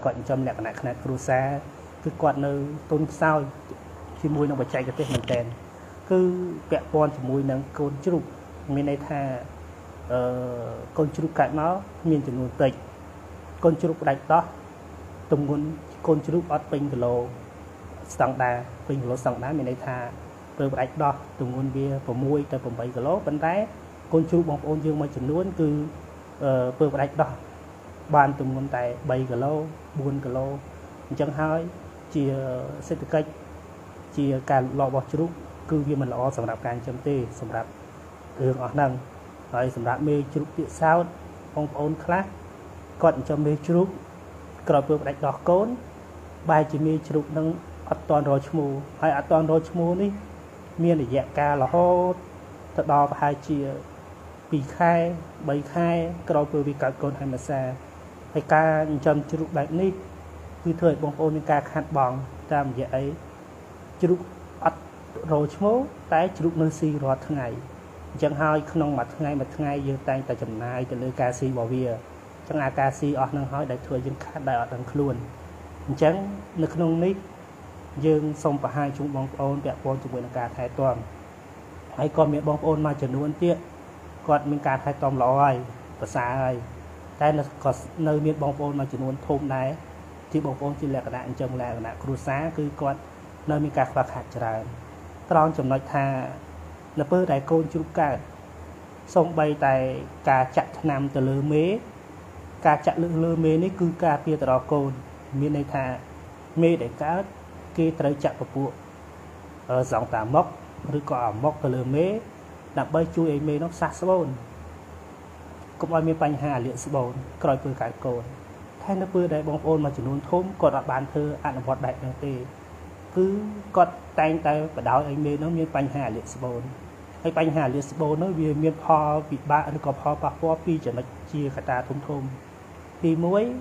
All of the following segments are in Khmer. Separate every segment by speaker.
Speaker 1: គាត់ចំលក្ខណៈខ្នាតគ្រួសារគឺគាត់នៅទុនខ្សោយជាមួយនឹងបច្ចេកទេសមែនតើគឺពាក់ព័ន្ធជាមួយនឹងកូនជ្រូកមានន័យថាកូនជ្រូកកាត់មកមានចំនួនតិចកូនជ្រូកផ្ដាច់ដោះទម្ងន់កូនជ្រូកអត់ពេញគីឡូស្តង់ដាពេញគីឡូស្តង់ដាមានន័យថាពេលផ្ដាច់ដោះទម្ងន់វា6ទៅ8គីឡូប៉ុន្តែកូនជ្រូកបងប្អូនយើងមួយចំនួនគឺពេលផ្ដាច់ដោះបានទម្ងន់តែ3គីឡូ4គីឡូអញ្ចឹងហើយជាសេដ្ឋកិច្ចជាការលក់របស់ជ្រូកគឺវាមិនល្អសម្រាប់ការចិញ្ចឹមទេសម្រាប់រឿងអស់ហ្នឹងហើយសម្រាប់មេជ្រូកពាកសោតបងប្អូនខ្លះគាត់ចិញ្ចឹមមេជ្រូកក្រោយពេលផ្ដាច់ដោះកូនបែរជាមេជ្រូកនឹងអត់តន់រកឈ្មោះហើយអត់តន់រកឈ្មោះនេះមានរយៈកាលរហូតទៅដល់ប្រហែលជា2ខែ3ខែក្រោយពេលវាកើតកូនហើយមួយសាហើយការចិញ្ចឹមជ្រូកបែបនេះគឺធ្វើឲ្យបងប្អូនមានការខាត់បងតាមរយៈអីជ្រូកអត់រកឈ្មោះតែជ្រូកនៅស៊ីរាល់ថ្ងៃអញ្ចឹងហើយក្នុងមួយថ្ងៃយើងតែងតែចំណាយទៅលើការស៊ីរបស់វាអញ្ចឹងអាការស៊ីអស់ហ្នឹងហើយដែលធ្វើយើងខាត់ដែលអត់ដឹងខ្លួនអញ្ចឹងនៅក្នុងនេះយើងសូមបង្ហាញជូនបងប្អូនពាក់ព័ន្ធជាមួយនឹងការថែទាំហើយក៏មានបងប្អូនមួយចំនួនទៀតគាត់មានការថែទាំល្អហើយប្រសើរហើយតែក៏នៅមានបងប្អូនមួយចំនួនធំដែរជាបងប្អូនជាលក្ខណៈអញ្ចឹងលក្ខណៈគ្រួសារគឺគាត់នៅមានការខ្វះខាតច្រើនត្រង់ចំណុចថានៅពេលដែលកូនជ្រូកកើតសូម្បីតែការចាក់ថ្នាំទៅលើមេការចាក់លើមេនេះគឺការពារទៅដល់កូនមានន័យថាមេដែលកើតគេត្រូវចាក់ពពួកសងតាមុខឬក៏អាមុខទៅលើមេដើម្បីជួយឲ្យមេនោះសះស្បូនកុំឲ្យមានបញ្ហាលាកស្បូនក្រោយពេលកើតកូនតែនៅពេលដែលបងប្អូនមួយចំនួនធំគាត់អាចបានធ្វើអនុវត្តបែបនេះទេគឺគាត់តែងតែបដ ாய் ឲ្យមេនោះមានបញ្ហាលាកស្បូនហើយបញ្ហាលាកស្បូននោះវាមានផលពិបាកឬក៏ផលប៉ះពាល់ពីចំណុចជាកត្តាធំទី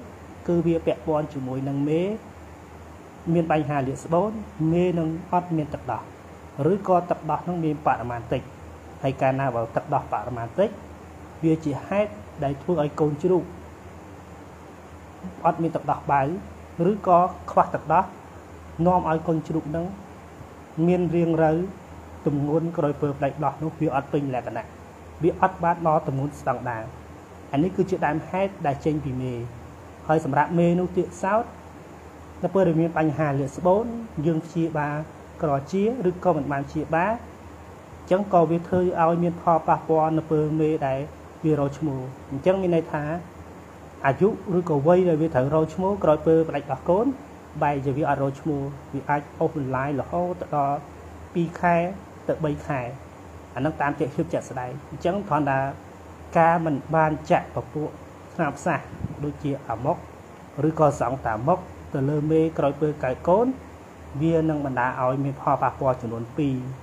Speaker 1: 1គឺវាពាក់ព័ន្ធជាមួយនឹងមេមានបញ្ហាលាកស្បូនមេនឹងអត់មានទឹកដោះឬក៏ទឹកដោះនឹងមានបរិមាណតិចហើយកាលណាបើទឹកដោះបរិមាណតិចវាជាហេតុដែលធ្វើឲ្យកូនជ្រូកអត់មានទឹកដោះបៅឬក៏ខ្វះទឹកដោះនាំឲ្យកូនជ្រូកនឹងមានរាងរៅទម្ងន់ក្រោយពេលផ្ដាច់ដោះនោះវាអត់ពេញលក្ខណៈវាអត់បានដល់ទម្ងន់ស្តង់ដារអានេះគឺជាដើមហេតុដែលចេញពីមេហើយសម្រាប់មេនោះទៀតសោតនៅពេលដែលមានបញ្ហាលាកស្បូនយើងព្យាបាលក្រជាឬក៏មិនបានព្យាបាលអញ្ចឹងក៏វាធ្វើឲ្យមានផលប៉ះពាល់នៅពេលមេដែលវារកឈ្មោះអញ្ចឹងមានន័យថាអាយុឬក៏វ័យដែលវាត្រូវរកឈ្មោះក្រោយពេលផ្ដាច់ដោះកូនបែរជាវាអត់រកឈ្មោះវាអាចអូសបន្លាយរហូតដល់2ខែទៅ3ខែអានឹងតាមជាក់ជាក់ស្ដែងអញ្ចឹងគ្រាន់តែការមិនបានចាក់ពពួកថ្នាំផ្សះដូចជាអាមុកឬក៏សង់តាមុកទៅលើមេក្រោយពេលកើតកូនវានឹងបណ្ដាលឲ្យមានផលប៉ះពាល់ចំនួន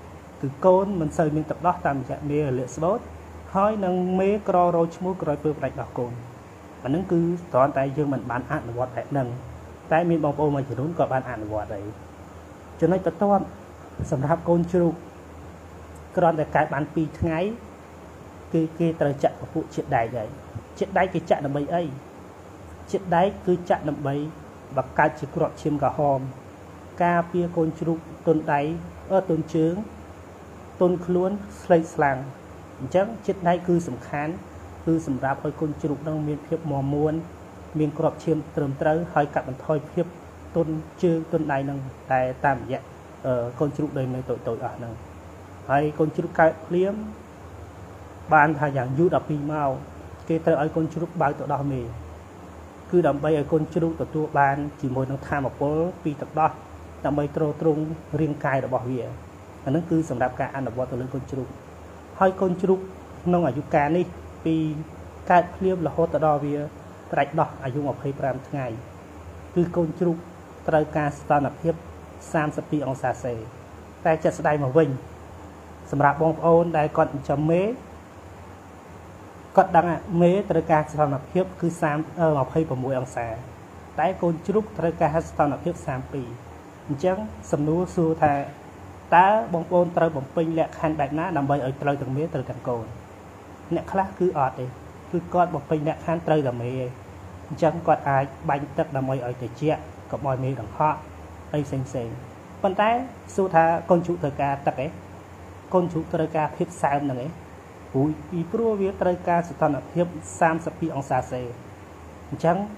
Speaker 1: 2គឺកូនមិនសូវមានទឹកដោះតាមរយៈមេរលាកស្បូតហើយនឹងមេក្ររោឈ្មោះក្រោយពេលផ្ដាច់ដោះកូនអានឹងគឺគ្រាន់តែយើងមិនបានអនុវត្តបែបហ្នឹងតែមានបងប្អូនមួយចំនួនក៏បានអនុវត្តដែរចំណុចបន្ទាប់សម្រាប់កូនជ្រូកគ្រាន់តែកើតបាន2ថ្ងៃគឺគេត្រូវចាក់ពពួកជាតិដែកហើយជាតិដែកគេចាក់ដើម្បីអីជាតិដែកគឺចាក់ដើម្បីបង្កើតជាគ្រាប់ឈាមក្រហមការពារកូនជ្រូកទុនដៃទុនជើងទុនខ្លួនស្លេកស្លាំងអញ្ចឹងជាតិដែកគឺសំខាន់គឺសម្រាប់ឲ្យកូនជ្រូកនឹងមានភាពមាំមួនមានគ្រាប់ឈាមត្រឹមត្រូវហើយកាត់បន្ថយភាពទុនជើងទុនដៃនឹងតែតាមរយៈកូនជ្រូកដែលនៅតូចអស់ហ្នឹងហើយកូនជ្រូកកើតភ្លាមបានថាយ៉ាងយូរ12ម៉ោងគេត្រូវឲ្យកូនជ្រូកបើកទៅដោះមេគឺដើម្បីឲ្យកូនជ្រូកទទួលបានជាមួយនឹងធម៌ពលពីទឹកដោះដើម្បីទ្រទ្រង់រាងកាយរបស់វាអាហ្នឹងគឺសម្រាប់ការអនុវត្តទៅលើកូនជ្រូកហើយកូនជ្រូកក្នុងអាយុកាលនេះពីកើតភ្លាមរហូតដល់វាផ្ដាច់ដោះអាយុ25ថ្ងៃគឺកូនជ្រូកត្រូវការស្ថានភាព32អង្សាសេតែចិត្តស្ដាយមកវិញសម្រាប់បងប្អូនដែលគាត់ចិញ្ចឹមមេគាត់ដឹងមេត្រូវការស្ថានភាពគឺ26អង្សាតែកូនជ្រូកត្រូវការស្ថានភាព32អញ្ចឹងសំណួរសួរថាតើបងប្អូនត្រូវបំពេញលក្ខខណ្ឌបែបណាដើម្បីឲ្យត្រូវទាំងមេត្រូវទាំងកូនអ្នកខ្លះគឺអត់ទេគឺគាត់បំពេញលក្ខខណ្ឌត្រូវតែមេឯង chẳng còn ai bánh tất là mây ở từ chẹ có mọi mê đằng họ đây xanh còn tay số tha con chủ thời ca tắc ấy con chủ thời ca phép sao nè ấy ui ý pro viết thời ca sự thân phép sam sắp bị ông xa xe chẳng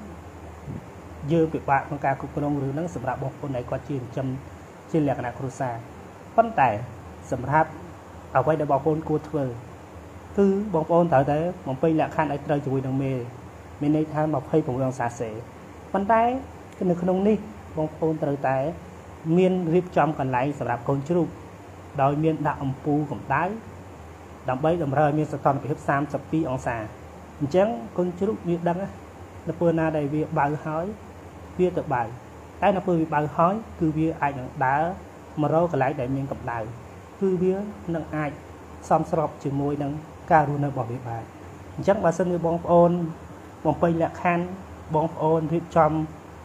Speaker 1: dơ việc bạn con ca cục công rừng nắng sầm rạp bọc con này qua trên lẹt nạc rô xa còn tay sầm rạp ở quay để bọc con cua thưa cứ bọc con thở thế bọc pin lẹt khăn ấy trời chui đằng mê mình đây than bọc hay cùng ông xa xe còn tay cái này không đi bọc con trời tay miên riêng trong còn lại sầm rạp con chú đòi miên đạo pu cầm đáy đầm bấy đầm rơi miên sẽ toàn bị hấp sam sập pi ông xà chẳng con chú biết đắng á nó bữa na đây việc bài hỏi việc tự bài cái nó bữa bài hỏi cứ việc ai đá mà rồi còn lại để miên cầm đáy cứ việc nâng ai xóm sọp chừng môi nâng ca ru nơi bỏ việc bài chẳng bà sân người bong pây lạc khan bong ôn riêng trong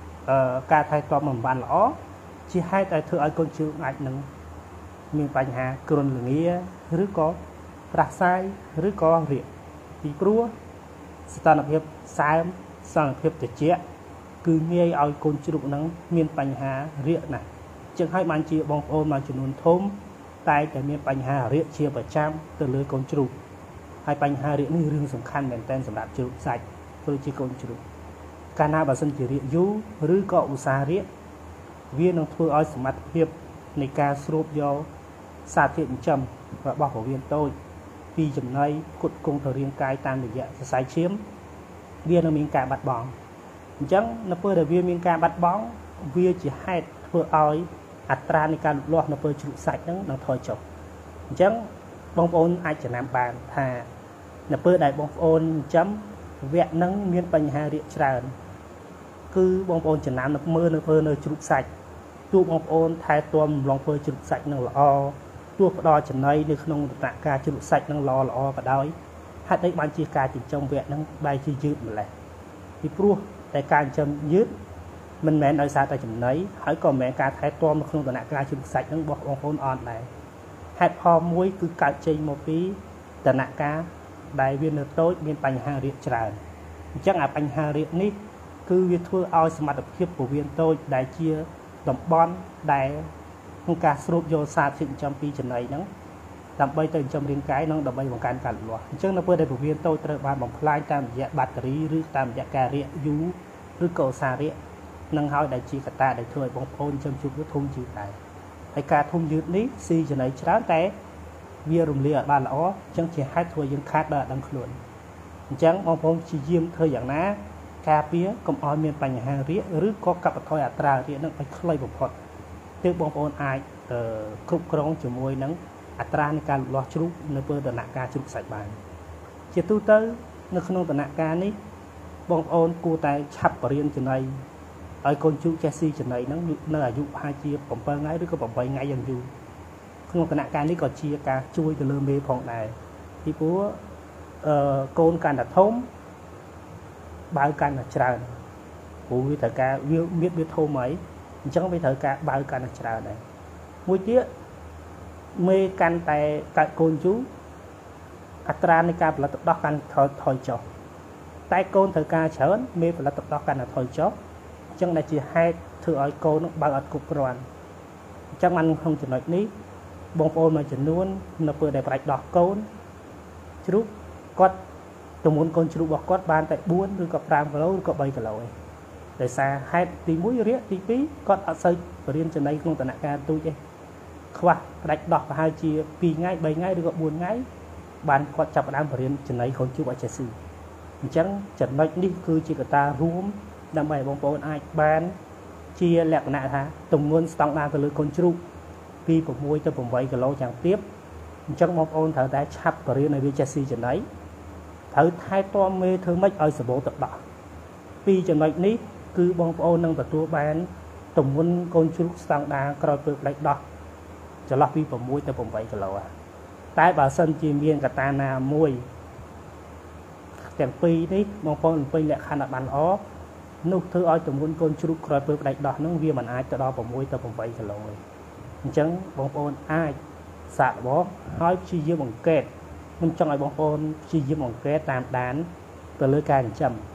Speaker 1: ca thay toàn mầm bàn lõ chỉ hai tại thưa ai con chú ai nâng miền Bắc Hà cường là nghĩa rứa có rạc sai rứa có riêng thì prua stan lập hiệp sai sang lập hiệp tự chế cứ nghe ai con chú nắng miền Bắc Hà riêng này chẳng hai bạn chị bong ôn mà chuẩn thôm tay tại miền Bắc Hà riêng chia vào trăm từ lưới con chú hai Bắc Hà riêng này riêng sủng khăn bền tên sủng đạp chú sạch tôi chỉ con chú cana bà sân chỉ riêng du rứa có usa riêng viên năng thua ai mặt hiệpในการสรุปยอสาธิตจำระบบของเวียนโต้ปีจำในกดคงเรียงกายตามระยะสายเชื่อมเวียนมีการบัดบองจังนับเพื่อเวียนมีการบัดบองเวียจะให้เพื่อเอาอัตราในการลดนับเพื่อจุดใส่นั้นนับถอยจบจังบองโอนอาจจะนำบานถ้านับเพื่อได้บองโอนจำเวียนนั้นมีปัญหาเรียกเชิญคือบองโอนจะนำนับเมื่อนับเพื่อในจุดใส่ตัวบองโอนไทยตัวลองเพื่อจุดใส่นั่งละอตัวดอจะในในขนมตะการจุดใส่นั่งรอละอก็ได้ให้ได้บางจีการจิตจงเวทนั่งใบจียืดมาเลยที่พรัวแต่การจำยืดมันแม้นโดยสารแต่จำในให้ก่อนแม้การไทยตัวมันขนมตะการจุดใส่นั่งบอกบองโอนอ่อนเลยให้พอมวยคือการเจโมปีตะการได้เวียนโต้เวียนปัญหาเรียกเจริญจังปัญหาเรียกนี้คือเวียนทั่วเอาสมัติเพียบของเวียนโต้ได้เชียดมบอลได้ของการสรุปโยธาถึงจำปีจันไหนนั้นดำใบเติมจำเรียงกายนั้นดำใบของการกันหลวงซึ่งนับเพื่อได้ผู้เรียนโตตระบานบ่มพลายตามยาแบตเตอรี่หรือตามยาแกเรียยูหรือโกซาเรียนั่งหอยได้จีกตาได้ถวยบงโอนจำชุบหรือทุ่งจีได้ไอการทุ่งยืดนี้ซีจันไหนช้าแต่เวียรุ่มเลียบานล้อจังเชียให้ถวยยังคาดได้ดังขลุ่นจังมองผมชียิ้มเธออย่างนั้นกาเปียกมออยเมียนปัญหาเรียหรือก็กับถอยอัตราเรียนั่งไปคล้อยบ่พอดเตือนบองโอนไอครุบกรองจมวยนั้นอัตราในการล้อชุบในเปิดตนาการชุบใส่บานเจตุเตอร์ในขนมตนาการนี้บองโอนกูแต่ฉับปรริญญาในไอคนชุบแคซี่จันไหนนั้นในอายุ5 เจียผมเปิดไงหรือก็ผมไปไงอย่างอยู่ขนมตนาการนี้ก็เชียการช่วยจะเริ่มเมย์ผ่องได้ที่ปัวโกนการดัดทมบางการดัดจานผู้วิธีการวิทย์โทไหมจังวิธีการบางการดัดจานได้มวยเตี้ยเมกันแต่การโกนจูอัตราในการผลิตดอกกันถอยจบแต่โกนเธอการเฉินเมผลิตดอกกันถอยจบจังได้จีให้เธอเอาโกนบางอัดกุกรอนจังมันคงจะหน่อยนี้บงโอนมาจะนวลนับเปิดได้ปลายดอกโกนชุบก็ตมุนโกนชุบบอกก็บานแต่บ้วนหรือกับรามกะโหลหรือกับใบกะโหลแต่ซาให้ตีมุ้ยเรียตีปีก็เอาใส่เรียนจะในขนมตนาการตัวเองขวาได้ดอกhai chiaปีง่ายใบง่ายหรือกับบุญง่ายบานก็จับน้ำเรียนจะในคนชื่อว่าเจสซี่จังจัดในนี่คือจิกตารวมนำไปบองโปนไอบานเชียแหลกหน้าฮะตรงนู้นสตองนาไปเลยคนชุบปีผมมวยแต่ผมไว้กับเราจังเทียบจังบองโปนเธอได้ชับเรียนในวิเจสซี่จะไหนเธอท้ายตัวเมย์เธอไม่เอาสบู่ตัดดอกปีจะในนี้คือบองโปนนั่งแต่ตัวบานตรงนู้นคนชุบสตองนากรอยเปลือกไหลดอกจะล็อกปีผมมวยแต่ผมไปกับเราแต่บ่าเส้นจีเมียนกับตานามวยแต่ปีนี้มองพอปีแหละขนาดบันอ้อนุกเธอเอาจมูกคนชุบคอยเปิดได้ดอกน้องเวียมันอายจะดอกผมมวยแต่ผมไปกับเราจังบองโอนอายสะบอห้อยชีเยี่ยมของเกตมันจังไอ้บองโอนชีเยี่ยมของเกตตามด่านตัวเลือกการจำ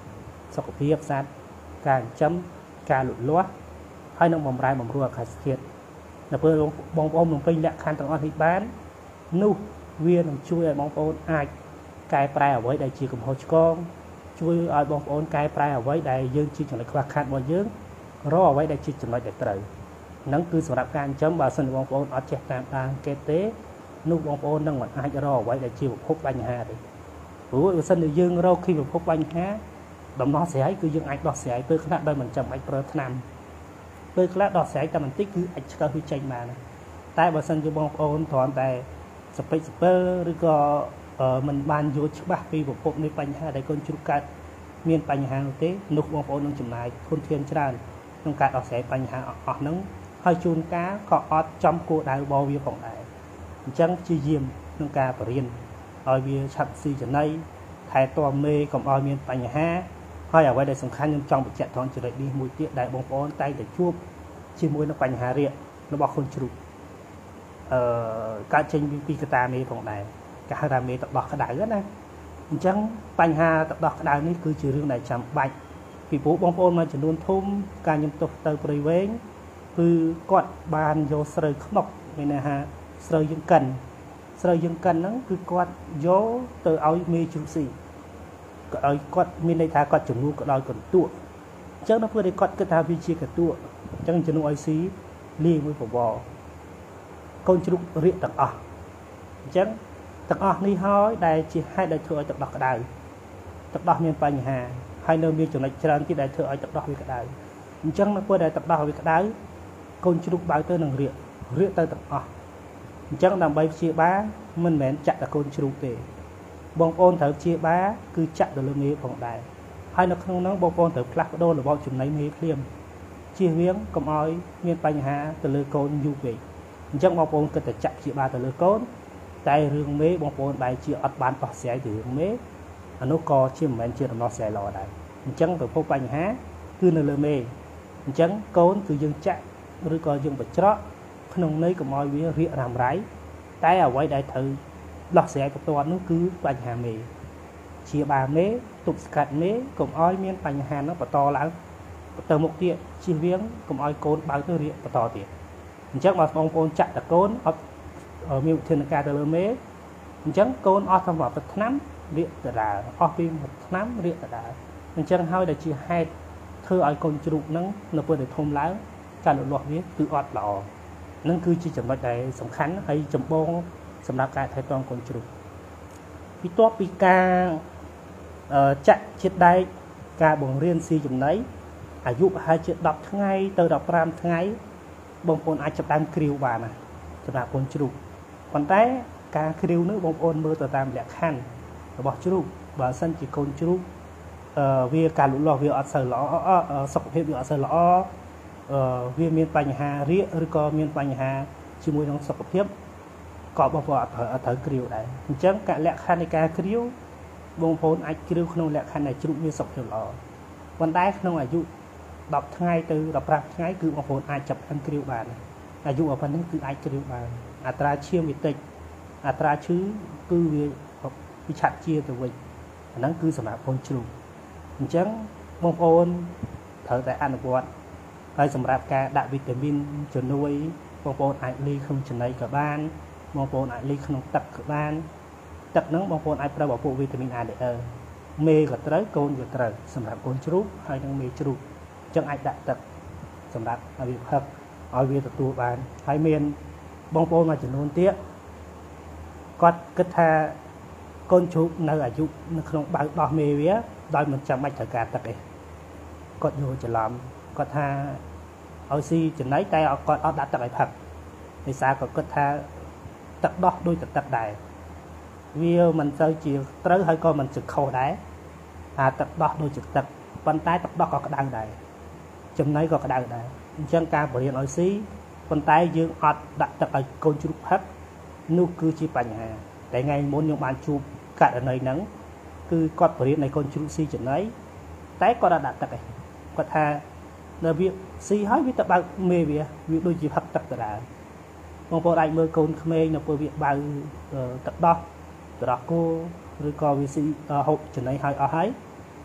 Speaker 1: សុខភាពសត្វការចិញ្ចឹមការលូតលាស់ហើយនឹងបំរែបំរួលអាកាសធាតុនៅពេលបងប្អូនបំពេញលក្ខខណ្ឌទាំងអស់នេះបាននោះវានឹងជួយឲ្យបងប្អូនអាចកែប្រែអ្វីដែលជាកំហុសឆ្គងជួយឲ្យបងប្អូនកែប្រែអ្វីដែលយើងជាចំណុចខ្វះខាតរបស់យើងរកអ្វីដែលជាចំណុចដែលត្រូវហ្នឹងគឺសម្រាប់ការចិញ្ចឹមបើសិនជាបងប្អូនអត់ចេះតាមដានគេទេនោះបងប្អូននឹងមិនអាចរកអ្វីដែលជាប្រភពបញ្ហាទេព្រោះបើសិនជាយើងរកពីប្រភពបញ្ហាដំណោះស្រាយគឺយើងអាចដោះស្រាយពេលខ្លះដោយមិនចាំបាច់ប្រើថ្នាំពេលខ្លះដោះស្រាយតែបន្តិចគឺអាចឆ្កឹះវាចេញបានតែបើសិនជាបងប្អូនគ្រាន់តែសពេចសពើឬក៏មិនបានយល់ច្បាស់ពីប្រភពនៃបញ្ហាដែលកូនជ្រូកកើតមានបញ្ហានោះទេនោះបងប្អូននឹងចំណាយធនធានច្រើនក្នុងការដោះស្រាយបញ្ហាអស់ហ្នឹងហើយជួនកាលក៏អត់ចំគោលដៅរបស់វាផងដែរអញ្ចឹងព្យាយាមក្នុងការបរៀនឲ្យវាឆាប់ស៊ីចំណីថែទាំមេកុំឲ្យមានបញ្ហាហើយអ្វីដែលសំខាន់ខ្ញុំចង់បញ្ជាក់ត្រង់ចំណុចនេះមួយទៀតដែលបងប្អូនតែងតែជួបជាមួយនឹងបញ្ហារាគរបស់កូនជ្រូកកើតចេញពីកត្តាមេផងដែរគេហៅថាមេទឹកដោះក្តៅណាអញ្ចឹងបញ្ហាទឹកដោះក្តៅនេះគឺជារឿងដែលចាំបាច់ពីព្រោះបងប្អូនមួយចំនួនធំការញឹមទោសទៅព្រៃវែងគឺគាត់បានយកស្រូវខ្នុកមានន័យថាស្រូវយើងកិនហ្នឹងគឺគាត់យកទៅឲ្យមេជ្រូកស៊ីក៏ឲ្យគាត់មានន័យថាគាត់ជំនួសក៏ដោយកន្ទក់អញ្ចឹងនៅពេលដែលគាត់គិតថាវាជាកន្ទក់អញ្ចឹងជំនួសឲ្យស៊ីលាយមួយបវរកូនជ្រូករាកទាំងអស់អញ្ចឹងទាំងអស់នេះហើយដែលជាហេតុដែលធ្វើឲ្យទឹកដោះក្តៅទឹកដោះមានបញ្ហាហើយនៅមានចំណុចច្រើនទៀតដែលធ្វើឲ្យទឹកដោះវាក្តៅអញ្ចឹងនៅពេលដែលទឹកដោះវាក្តៅកូនជ្រូកបើទៅនឹងរាកទៅទាំងអស់អញ្ចឹងដើម្បីព្យាបាលមិនមែនចាក់តែកូនជ្រូកទេបងប្អូនត្រូវព្យាបាលគឺចាក់ទៅលើមេផងដែរហើយនៅក្នុងនោះបងប្អូនត្រូវផ្លាស់ប្ដូររបបចំណីមេភ្លាមជៀសវាងកុំឲ្យមានបញ្ហាទៅលើកូនយូរពេកអញ្ចឹងបងប្អូនគិតតែចាក់ព្យាបាលទៅលើកូនតែរឿងមេបងប្អូនដែលជាអត់បានដោះស្រាយទៅរឿងមេអានោះក៏ជាមិនមែនជាដំណោះស្រាយល្អដែរអញ្ចឹងប្រភពបញ្ហាគឺនៅលើមេអញ្ចឹងកូនគឺយើងចាក់ឬក៏យើងបញ្ច្រកក្នុងន័យកុំឲ្យវារាករ៉ាំរ៉ៃតែអ្វីដែលត្រូវដោះស្រាយបន្ទាន់នោះគឺបញ្ហាមេជាបាលមេទប់ស្កាត់មេកុំឲ្យមានបញ្ហានោះបន្តឡើងទៅមុខទៀតជៀសវាងកុំឲ្យកូនបើទៅរាកបន្តទៀតអញ្ចឹងបើបងប្អូនចាក់តកូនអត់មានវិធានការទៅលើមេអញ្ចឹងកូនអស់សម្រាប់ទៅឆ្នាំរាកដដែលអស់ពីមួយឆ្នាំរាកដដែលអញ្ចឹងហើយដែលជាហេតុធ្វើឲ្យកូនជ្រូកហ្នឹងនៅពេលដែលធំឡើងការលូតលាស់វាគឺអត់ល្អនឹងគឺជាចំណុចដែលសំខាន់ហើយចម្បងសម្រាប់ការថែទាំកូនជ្រូកបន្ទាប់ពីការចាក់ជាតិដែកការបង្រៀនស៊ីចំណីអាយុប្រហែលជា10ថ្ងៃទៅ15ថ្ងៃបងប្អូនអាចចាប់ដើមគ្រាវបានណាសម្រាប់កូនជ្រូកប៉ុន្តែការគ្រាវនោះបងប្អូនមើលទៅតាមលក្ខខណ្ឌរបស់ជ្រូកបើសិនជាកូនជ្រូកវាការលូតលាស់វាអត់សូវល្អសុខភាពវាអត់សូវល្អវាមានបញ្ហារាកឬក៏មានបញ្ហាជាមួយនឹងសុខភាពក៏បងប្អូនអត់ត្រូវគ្រាវដែរអញ្ចឹងការលក្ខខណ្ឌនៃការគ្រាវបងប្អូនអាចគ្រាវក្នុងលក្ខខណ្ឌដែលជ្រូកមានសុខភាពល្អប៉ុន្តែក្នុងអាយុ10ថ្ងៃទៅ15ថ្ងៃគឺបងប្អូនអាចចាប់បានគ្រាវបានអាយុប៉ុណ្ណឹងគឺអាចគ្រាវបានអត្រាឈាមវាតិចអត្រាឈឺគឺវាឆាប់ជាទៅវិញអាហ្នឹងគឺសម្រាប់កូនជ្រូកអញ្ចឹងបងប្អូនត្រូវតែអនុវត្តហើយសម្រាប់ការដាក់វីតាមីនជំនួយបងប្អូនអាចលាយក្នុងចំណីក៏បានបងប្អូនអាចលាយក្នុងទឹកក៏បានទឹកហ្នឹងបងប្អូនអាចប្រើពពួកវីតាមីន ADE មេក៏ត្រូវកូនក៏ត្រូវសម្រាប់កូនជ្រូកហើយនិងមេជ្រូកអញ្ចឹងអាចដាក់ទឹកសម្រាប់ឲ្យវាផឹកឲ្យវាទទួលបានហើយមានបងប្អូនមួយចំនួនទៀតគាត់គិតថាកូនជ្រូកនៅអាយុនៅក្នុងបើកដោះមេវាដោយមិនចាំបាច់ត្រូវការទឹកទេគាត់យល់ច្រឡំគាត់ថាឲ្យស៊ីចំណីតែគាត់អត់ដាក់ទឹកឲ្យផឹកដោយសារគាត់គិតថាទឹកដោះដូចទឹកដែរវាមិនទៅជាត្រូវហើយក៏មិនជាខុសដែរថាទឹកដោះដូចជាទឹកប៉ុន្តែទឹកដោះក៏ក្តៅដែរចំណីក៏ក្តៅដែរអញ្ចឹងការបរៀនឲ្យស៊ីប៉ុន្តែយើងអត់ដាក់ទឹកឲ្យកូនជ្រូកផឹកនោះគឺជាបញ្ហាតែថ្ងៃមុនខ្ញុំបានជួបករណីហ្នឹងគឺគាត់បរៀនឲ្យកូនជ្រូកស៊ីចំណីតែគាត់អត់ដាក់ទឹកទេគាត់ថានៅវាស៊ីហើយវាទៅបើកមេវាដូចជាផឹកទឹកដដែលបងប្អូនអាចមើលកូនក្មេងនៅពេលវាបើទឹកដោះត្រោះគោឬក៏វាស៊ីហូបចំណីហើយអស់ហើយ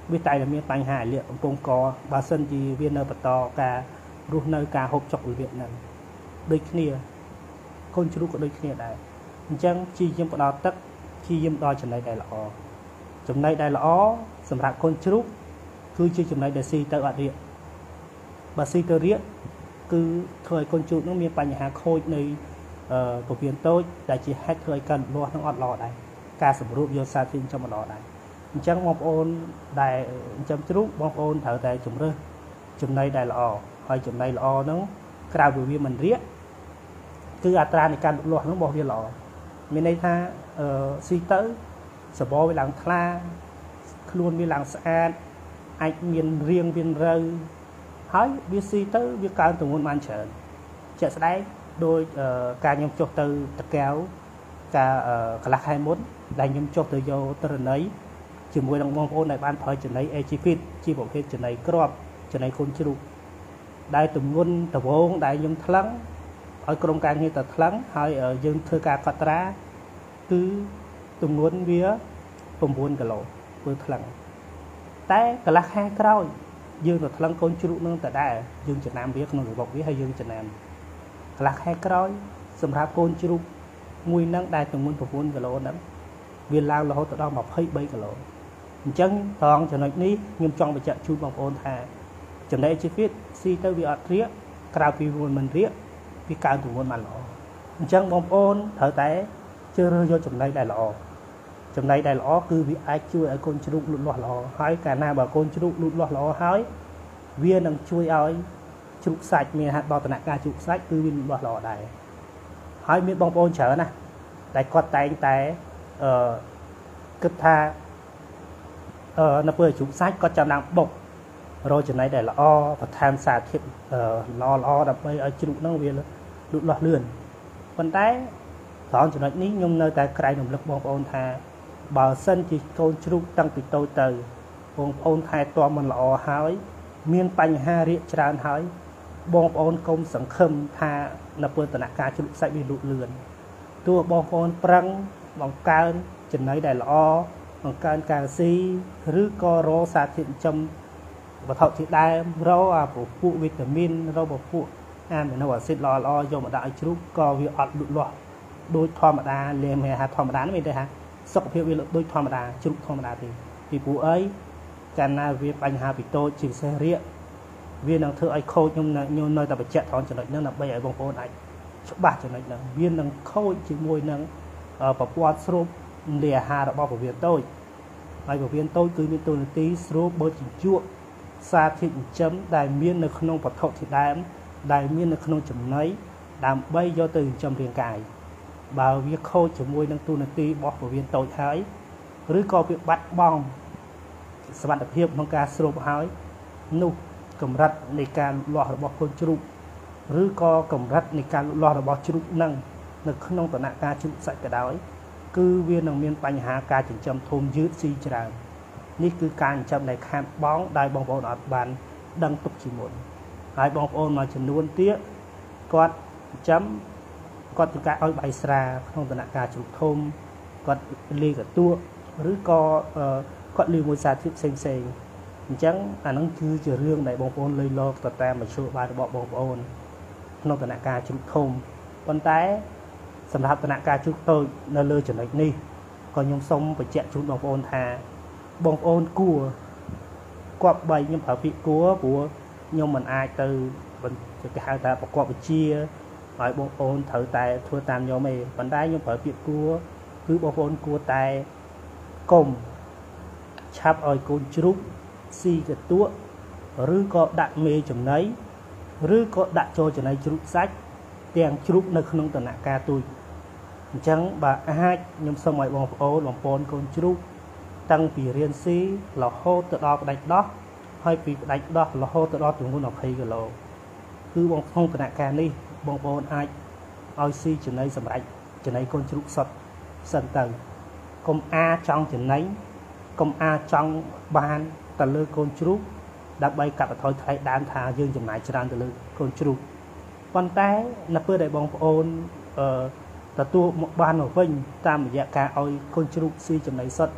Speaker 1: វាតែតែមានបញ្ហាលាកកំពុងកបើសិនជាវានៅបន្តការរស់នៅការហូបចុករបៀបហ្នឹងដូចគ្នាកូនជ្រូកក៏ដូចគ្នាដែរអញ្ចឹងព្យាយាមផ្ដល់ទឹកព្យាយាមដល់ចំណីដែលល្អចំណីដែលល្អសម្រាប់កូនជ្រូកគឺជាចំណីដែលស៊ីទៅអត់រាកបើស៊ីទៅរាកគឺធ្វើឲ្យកូនជ្រូកនឹងមានបញ្ហាខូចនៃពវៀនតូចដែលជាហេតុធ្វើឲ្យការលូតលាស់នឹងអត់ល្អដែរការសម្រួបយកសារធាតុចិញ្ចឹមមិនល្អដែរអញ្ចឹងបងប្អូនដែលចិញ្ចឹមជ្រូកបងប្អូនត្រូវតែជំរើសចំណីដែលល្អហើយចំណីល្អហ្នឹងក្រៅពីវាមិនរាកគឺអត្រានៃការលូតលាស់ហ្នឹងរបស់វាល្អមានន័យថាស៊ីទៅសបោវាឡើងថ្លាខ្លួនវាឡើងស្អាតអាចមានរាងមានរូវហើយវាស៊ីទៅវាកើនទម្ងន់បានច្រើនជាក់ស្ដែងដោយការខ្ញុំចុះទៅតកែវការកន្លះខែមុនដែលខ្ញុំចុះទៅយកទិន្នន័យជាមួយនឹងបងប្អូនដែលបានប្រើចំណី AGFit ជាប្រភេទចំណីគ្រាប់ចំណីកូនជ្រូកដែលទម្ងន់ដវងដែលខ្ញុំថ្លឹងឲ្យក្រុមការងារទៅថ្លឹងហើយយើងធ្វើការកត់ត្រាគឺទម្ងន់វា9គីឡូធ្វើថ្លឹងតែកន្លះខែក្រោយយើងទៅថ្លឹងកូនជ្រូកនឹងដដែលយើងចំណាំវាក្នុងរបបវាហើយយើងចំណាំកន្លះខែក្រោយសម្រាប់កូនជ្រូកមួយនឹងដែលទម្ងន់9គីឡូហ្នឹងវាឡើងរហូតដល់23គីឡូអញ្ចឹងត្រង់ចំណុចនេះខ្ញុំចង់បញ្ជាក់ជូនបងប្អូនថាចំណី AGFit ស៊ីទៅវាអត់រាកក្រៅពីវាមិនរាកវាកើនទម្ងន់បានល្អអញ្ចឹងបងប្អូនត្រូវតែជ្រើសរើសយកចំណីដែលល្អចំណីដែលល្អគឺវាអាចជួយឲ្យកូនជ្រូកលូតលាស់ល្អហើយកាលណាបើកូនជ្រូកលូតលាស់ល្អហើយវានឹងជួយឲ្យជ្រូកសាច់មានហេតុដល់ដំណាក់កាលជ្រូកសាច់គឺវាលូតលាស់ល្អដែរហើយមានបងប្អូនច្រើនណាស់តែគាត់តែងតែគិតថានៅពេលជ្រូកសាច់គាត់ចាំឡើងបុករកចំណីដែលល្អបន្ថែមសារធាតុល្អដើម្បីឲ្យជ្រូកហ្នឹងវាលូតលាស់លឿនប៉ុន្តែត្រង់ចំណុចនេះខ្ញុំនៅតែក្រែងរំលឹកបងប្អូនថាបើសិនជាកូនជ្រូកតាំងពីតូចទៅបងប្អូនថែទាំមិនល្អហើយមានបញ្ហារាកច្រើនហើយបងប្អូនកុំសង្ឃឹមថានៅពេលដំណាក់កាលជ្រូកសាច់វាលូតលឿនទោះបងប្អូនប្រឹងបង្កើនចំណីដែលល្អបង្កើនកាល់ស៊ីឬក៏រកសារធាតុចិញ្ចឹមវត្ថុធាតុដើមរកអាពពួកវីតាមីនរកពពួកអាមីណូអាស៊ីតល្អយកមកដាក់ឲ្យជ្រូកក៏វាអត់លូតលាស់ដូចធម្មតាលេមហៅធម្មតានេះមានទេថាសុខភាពវាដូចធម្មតាជ្រូកធម្មតាទេពីព្រោះអីកាលណាវាបញ្ហាពីតូចជាពិសេសរាកវានឹងធ្វើឲ្យខូចខ្ញុំនៅតែបញ្ជាក់ត្រង់ចំណុចហ្នឹងដើម្បីឲ្យបងប្អូនអាចច្បាស់ចំណុចហ្នឹងវានឹងខូចជាមួយនឹងប្រព័ន្ធស្រូបលាអាហាររបស់ពវៀនតូចហើយពវៀនតូចគឺមានតួនាទីស្រូបបឺតជញ្ជក់សារធាតុចិញ្ចឹមដែលមាននៅក្នុងវត្ថុធាតុដើមដែលមាននៅក្នុងចំណីដើម្បីយកទៅចិញ្ចឹមរាងកាយបើវាខូចជាមួយនឹងតួនាទីរបស់ពវៀនតូចហើយឬក៏វាបាត់បង់សមត្ថភាពក្នុងការស្រូបហើយនោះកម្រិតនៃការលូតលាស់របស់កូនជ្រូកឬក៏កម្រិតនៃការលូតលាស់របស់ជ្រូកនឹងនៅក្នុងដំណាក់កាលជ្រូកសាច់ក៏ដោយគឺវានឹងមានបញ្ហាការចិញ្ចឹមធំយឺតស៊ីច្រើននេះគឺការចិញ្ចឹមដែលខាតបង់ដែលបងប្អូនអត់បានដឹងទុកជាមុនហើយបងប្អូនមួយចំនួនទៀតគាត់ចិញ្ចឹមគាត់ត្រូវការឲ្យបាយស្រាក្នុងដំណាក់កាលជ្រូកធំគាត់លាយកតួឬក៏គាត់លាយមួយសារធាតុផ្សេងអញ្ចឹងអាហ្នឹងគឺជារឿងដែលបងប្អូនលើលោកទៅតាមមធ្យោបាយរបស់បងប្អូនក្នុងដំណាក់កាលជ្រូកធំប៉ុន្តែសម្រាប់ដំណាក់កាលជ្រូកតូចនៅលើចំណុចនេះក៏ខ្ញុំសូមបញ្ជាក់ជូនបងប្អូនថាបងប្អូនគួរគប្បីខ្ញុំប្រើពាក្យគួរព្រោះខ្ញុំមិនអាចទៅគេហៅថាប្រកបវិជ្ជាហើយបងប្អូនត្រូវតែធ្វើតាមខ្ញុំទេប៉ុន្តែខ្ញុំប្រើពាក្យគួរគឺបងប្អូនគួរតែកុំឆាប់ឲ្យកូនជ្រូកស៊ីកតួឬក៏ដាក់មេចំណីឬក៏ដាក់ចូលចំណីជ្រូកសាច់ទាំងជ្រូកនៅក្នុងដំណាក់កាលទូចអញ្ចឹងបើអាចខ្ញុំសូមឲ្យបងប្អូនកូនជ្រូកតាំងពីរៀនស៊ីរហូតទៅដល់ផ្ដាច់ដោះហើយពីផ្ដាច់ដោះរហូតទៅដល់ទម្ងន់20គីឡូគឺបងក្នុងដំណាក់កាលនេះបងប្អូនអាចឲ្យស៊ីចំណីសម្រាប់ចំណីកូនជ្រូកសុទ្ធសិនទៅកុំចង់ចំណីកុំចង់បានទៅលើកូនជ្រូកដើម្បីកាត់បន្ថយថ្លៃដើមថាយើងចំណាយច្រើនទៅលើកូនជ្រូកប៉ុន្តែនៅពេលដែលបងប្អូនទទួលមកបានមកវិញតាមរយៈការឲ្យកូនជ្រូកស៊ីចំណីសុទ្ធ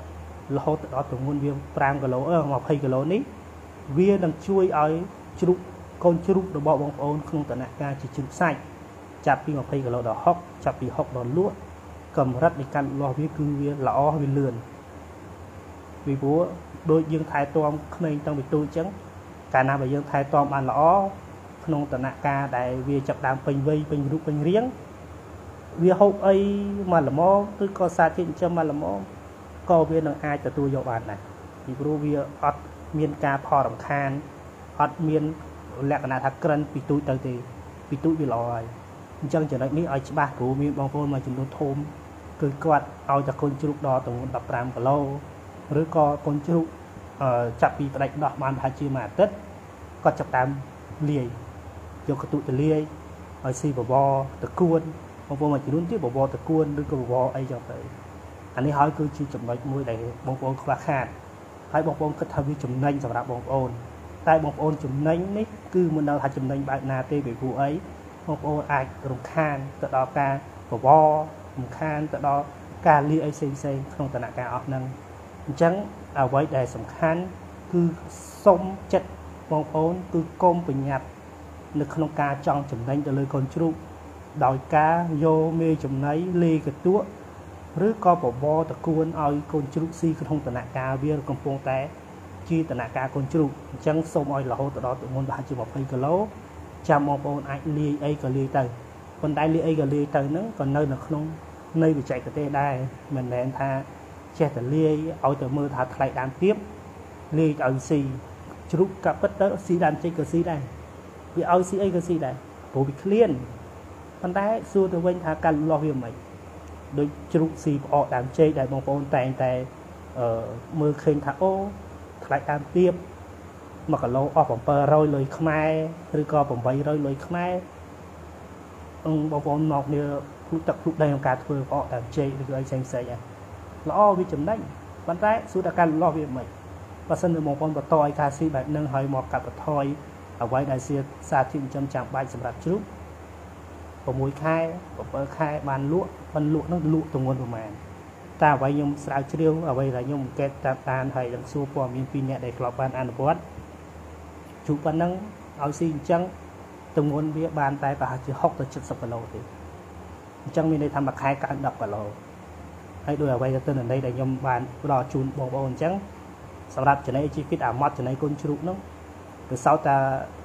Speaker 1: រហូតដល់ទម្ងន់វា5គីឡូ20គីឡូនេះវានឹងជួយឲ្យជ្រូកកូនជ្រូករបស់បងប្អូនក្នុងដំណាក់កាលជាជ្រូកសាច់ចាប់ពី20គីឡូដល់60ចាប់ពី60ដល់លក់កម្រិតនៃការលូតលាស់វាគឺវាល្អវាលឿនពីព្រោះដូចយើងថែទាំក្មេងតាំងពីទូអញ្ចឹងកាលណាបើយើងថែទាំបានល្អក្នុងដំណាក់កាលដែលវាចាប់ដើមពេញវ័យពេញរូបពេញរាងវាហូបអីមកល្មមឬក៏សារធាតុចិញ្ចឹមមកល្មមក៏វានឹងអាចទទួលយកបានដែរពីព្រោះវាអត់មានការផលរំខានអត់មានលក្ខណៈថាក្រិនពីទូចទៅទេពីទូចវាល្អហើយអញ្ចឹងចំណុចនេះឲ្យច្បាស់ព្រោះមានបងប្អូនមួយចំនួនធំគឺគាត់ឲ្យតែកូនជ្រូកដល់ទម្ងន់15គីឡូឬក៏កូនជ្រូកចាប់ពីផ្ដាច់ដោះបានប្រហែលជាមួយអាទិត្យគាត់ចាប់តាមលាយយកកន្ទុកទៅលាយឲ្យស៊ីបបរតកួនបងប្អូនមួយចំនួនទៀតបបរតកួនឬក៏បបរអីចឹងទៅអានេះហើយគឺជាចំណុចមួយដែលបងប្អូនខ្វះខាតហើយបងប្អូនគិតថាវាចំណេញសម្រាប់បងប្អូនតែបងប្អូនចំណេញនេះគឺមិនដឹងថាចំណេញបែបណាទេពីព្រោះអីបងប្អូនអាចរំខានទៅដល់ការបបររំខានទៅដល់ការលាយអីផ្សេងៗក្នុងដំណាក់កាលអស់ហ្នឹងអញ្ចឹងអ្វីដែលសំខាន់គឺសុំចិត្តបងប្អូនគឺកុំប្រញាប់នៅក្នុងការចង់ចំណេញទៅលើកូនជ្រូកដោយការយកមេចំណីលេកតួឬក៏បបរតកួនឲ្យកូនជ្រូកស៊ីក្នុងដំណាក់កាលវាកំពុងតែជាដំណាក់កាលកូនជ្រូកអញ្ចឹងសូមឲ្យរហូតដល់ទម្ងន់ប្រហែលជា20គីឡូចាំបងប្អូនអាចលាយអីក៏លាយទៅប៉ុន្តែលាយអីក៏លាយទៅហ្នឹងក៏នៅក្នុងនៃបច្ចេកទេសដែរមិនមែនថាចេះតែលាយឲ្យទៅមើលថាថ្លៃដើមទាបលាយឲ្យស៊ីជ្រូកកាប់ពិតទៅស៊ីដើមចេកក៏ស៊ីដែរវាឲ្យស៊ីអីក៏ស៊ីដែរព្រោះវាឃ្លានប៉ុន្តែសួរទៅវិញថាការលូតលាស់វាមិនដូចជ្រូកស៊ីផ្អកដើមចេកដែលបងប្អូនតែងតែមើលឃើញថាអូថ្លៃដើមទាប1គីឡូអស់700លុយខ្មែរឬក៏800លុយខ្មែរបងប្អូនមកគ្នាភ្លុកទឹកភ្លុកដីក្នុងការធ្វើផ្អកដើមចេកឬអីផ្សេងៗល្អវាចំណេញប៉ុន្តែសួរថាការលូតលាស់វាមិនបើសិនជាបងប្អូនបន្តឲ្យការស៊ីបែបហ្នឹងហើយមកកាត់បន្ថយអ្វីដែលជាសារធាតុចិញ្ចឹមចាំបាច់សម្រាប់ជ្រូក6ខែ7ខែបានលក់ប៉ុន្តែលក់ហ្នឹងលក់ទម្ងន់ប្រមាណតែអ្វីខ្ញុំស្រាវជ្រាវអ្វីដែលខ្ញុំអង្កេតតាមដានហើយនឹងសួរព័ត៌មានពីអ្នកដែលធ្លាប់បានអនុវត្តជ្រូកប៉ុណ្ណឹងឲ្យស៊ីអញ្ចឹងទម្ងន់វាបានតែប្រហែលជា60ទៅ70គីឡូទេអញ្ចឹងមានន័យថាមួយខែកើន10គីឡូហើយដោយអ្វីទៅទិន្នន័យដែលខ្ញុំបានផ្ដល់ជូនបងប្អូនអញ្ចឹងសម្រាប់ចំណីជីវិតអាម៉ត់ចំណីកូនជ្រូកហ្នឹងគឺសោតតែ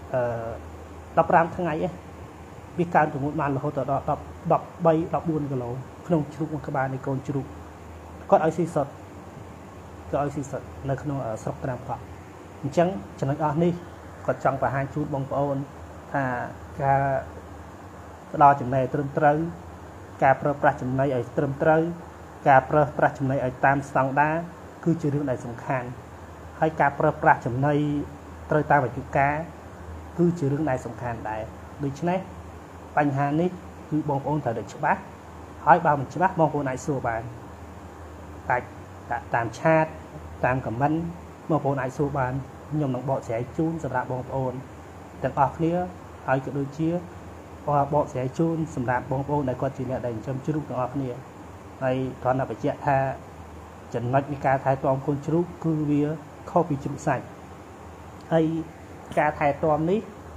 Speaker 1: 15ថ្ងៃឯងវាកើនទម្ងន់បានរហូតដល់13 14គីឡូក្នុងជ្រូកមួយក្បាលនៃកូនជ្រូកគាត់ឲ្យស៊ីសុទ្ធគាត់ឲ្យស៊ីសុទ្ធនៅក្នុងស្រុកត្រាំកក់អញ្ចឹងចំណុចអស់នេះគាត់ចង់បង្ហាញជូនបងប្អូនថាការផ្ដល់ចំណីត្រឹមត្រូវការប្រើប្រាស់ចំណីឲ្យត្រឹមត្រូវការប្រើប្រាស់ចំណីឲ្យតាមស្តង់ដារគឺជារឿងដែលសំខាន់ហើយការប្រើប្រាស់ចំណីត្រូវតាមអាយុកាលគឺជារឿងដែលសំខាន់ដែរដូច្នេះបញ្ហានេះគឺបងប្អូនត្រូវតែច្បាស់ហើយបើមិនច្បាស់បងប្អូនអាចសួរបានអាចតាមឆាតតាមខមមិនបងប្អូនអាចសួរបានខ្ញុំនឹងបកស្រាយជូនសម្រាប់បងប្អូនទាំងអស់គ្នាហើយក៏ដូចជាបកស្រាយជូនសម្រាប់បងប្អូនដែលគាត់ជាអ្នកដែលចិញ្ចឹមជ្រូកទាំងអស់គ្នាហើយគ្រាន់តែបញ្ជាក់ថាចំណុចនៃការថែទាំកូនជ្រូកគឺវាខុសពីជ្រូកសាច់ហើយការថែទាំនេះ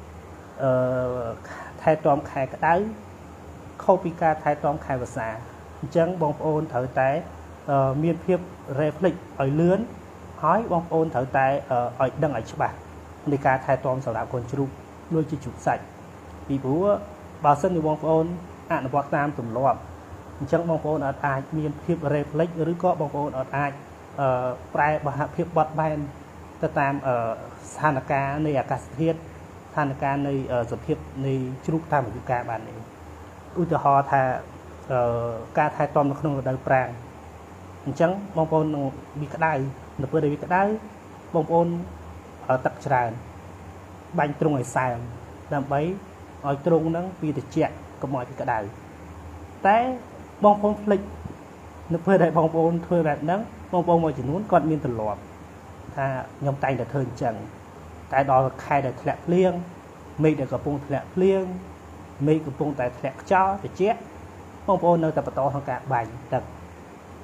Speaker 1: ថែទាំខែក្តៅខុសពីការថែទាំខែវស្សាអញ្ចឹងបងប្អូនត្រូវតែមានភាពរ៉េផ្លិចឲ្យលឿនហើយបងប្អូនត្រូវតែឲ្យដឹងឲ្យច្បាស់នៃការថែទាំសម្រាប់កូនជ្រូកដូចជាជ្រូកសាច់ពីព្រោះបើសិនជាបងប្អូនអនុវត្តតាមទម្លាប់អញ្ចឹងបងប្អូនអាចមានភាពរ៉េផ្លិចឬក៏បងប្អូនអាចប្រែបរិភាពបត់បែនទៅតាមស្ថានភាពនៃអាកាសធាតុស្ថានភាពនៃសភាពនៃជ្រូកតាមអាយុកាលបាននេះឧទាហរណ៍ថាការថែទាំនៅក្នុងរដូវប្រាំងអញ្ចឹងបងប្អូននឹងវាក្តៅនៅពេលដែលវាក្តៅបងប្អូនទឹកច្រើនបាញ់ទ្រុងឲ្យសើមដើម្បីឲ្យទ្រុងហ្នឹងវាត្រជាក់កុំឲ្យវាក្តៅតែបងប្អូនភ្លេចនៅពេលដែលបងប្អូនធ្វើបែបហ្នឹងបងប្អូនមួយចំនួនគាត់មានទម្លាប់ថាខ្ញុំតែងតែធ្វើអញ្ចឹងតែដល់ខែដែលធ្លាក់ភ្លៀងមេឃដែលកំពុងធ្លាក់ភ្លៀងមេឃកំពុងតែធ្លាក់ខ្យល់ត្រជាក់បងប្អូននៅតែបន្តក្នុងការបាញ់ទឹក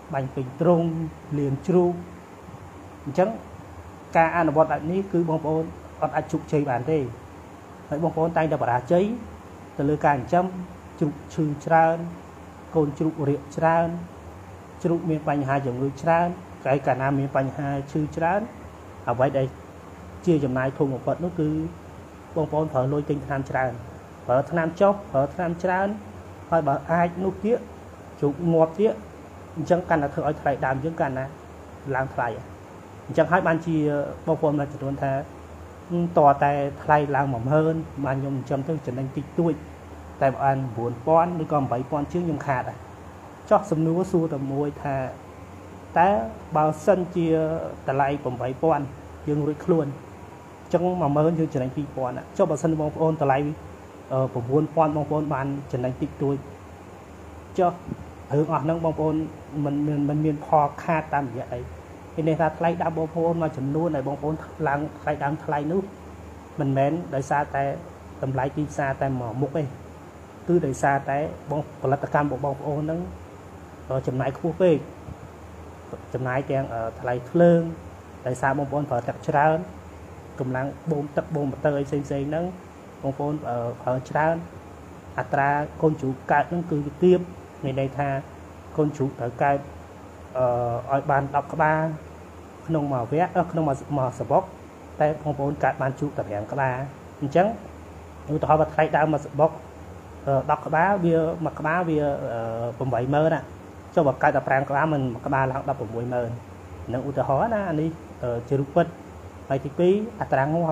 Speaker 1: bánh bình trung liền tru chẳng ca ăn bọt đại ní cứ bông bông còn ăn chụp chơi bàn thế hãy bông bông tay đập đá cháy từ lưỡi càng châm chụp trừ tràn côn chụp rượu tràn chụp miếng bánh hai giống người tràn cái cả nam miếng bánh hai trừ tràn ở vậy đây chia dòng này thùng một vật nó cứ bông bông phở lôi tinh tham tràn phở tham chốc phở tham tràn hỏi bảo ai nút tiếc chụp ngọt tiếc chẳng cần là thợ thay đàm chẳng cần là làm thay chẳng hai ban chi bao gồm là chúng ta tỏ tại thay làm mỏng hơn mà nhung chấm thức trở nên tích tuổi tại bạn 4 pon rồi còn 7 pon trước nhung khát à cho sầm núi su tầm môi thà tá bao sân chia tại lại còn 7 pon dương rồi luôn trong mà mới như trở nên 2 pon cho bao sân bóng ôn tại lại 4 pon bóng ôn bàn trở nên tích tuổi cho hướng ở nâng bóng ôn mình miền phò khát tam vậy nên là thay đám bóng ôn mà chấm luôn này bóng ôn lang thay đám thay nước mình mến đời xa tại tầm lại đi xa tại mở mục ấy từ đời xa tại bóng là tất cả bộ bóng ôn nâng chấm lại khu về chấm lại đang ở thay lương đời xa bóng ôn phở thật trơn cùng lang bông tập bông một tơi xây nâng bóng ôn ở phở trơn atra con chủ cài nâng cứ tiếp ngày đây tha con chủ thở cài ở bàn đọc các ba không mà vẽ không mà sờ bóc tay phong bốn cả bàn chủ tập hẹn các ba chẳng như tôi hỏi thay đau mà sờ bóc đọc các ba bia mà các ba bia bầm bảy mơ nè cho bậc cài tập ràng các ba mình các ba là đọc bầm bảy mơ nếu tôi hỏi na anh đi chưa được phân bài thì phí tràng